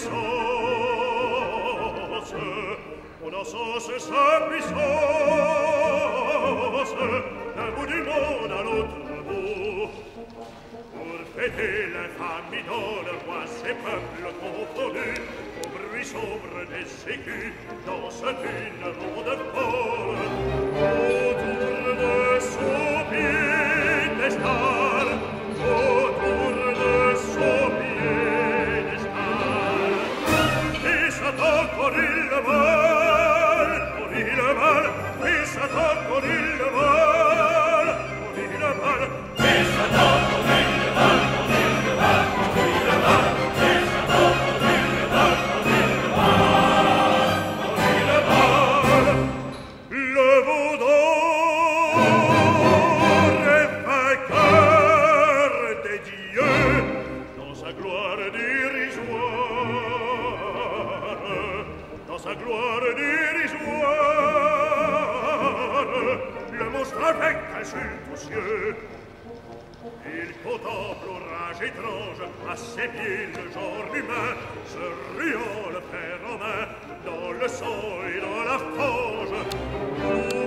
puissance, on encense sa puissance, d'un bout du monde à l'autre bout. Pour fêter l'infamie dans le roi, ces peuples confondus, au bruit sombre des écus, dansent une ronde folle. Autour de son piédestal, autour de son piédestal. Et Satan courit le mal, et Satan courit le mal, et Satan courit le mal. Avec insulte aux cieux, il contemple au rage étrange à ses pieds le genre humain, se ruant le fer en main dans le sang et dans la fange.